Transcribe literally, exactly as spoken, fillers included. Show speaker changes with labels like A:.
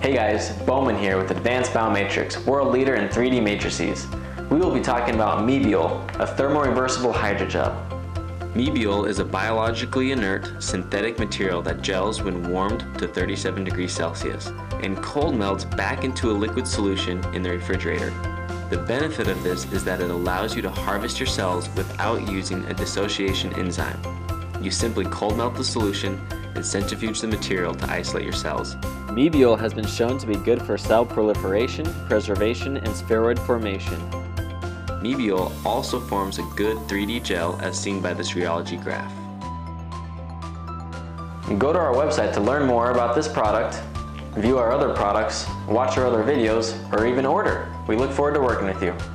A: Hey guys, Bowman here with Advanced BioMatrix, world leader in three D matrices. We will be talking about Mebiol, a thermoreversible hydrogel.
B: Mebiol is a biologically inert synthetic material that gels when warmed to thirty-seven degrees Celsius and cold melts back into a liquid solution in the refrigerator. The benefit of this is that it allows you to harvest your cells without using a dissociation enzyme. You simply cold melt the solution and centrifuge the material to isolate your cells.
C: Mebiol has been shown to be good for cell proliferation, preservation, and spheroid formation.
B: Mebiol also forms a good three D gel as seen by this rheology graph.
A: Go to our website to learn more about this product, view our other products, watch our other videos, or even order. We look forward to working with you.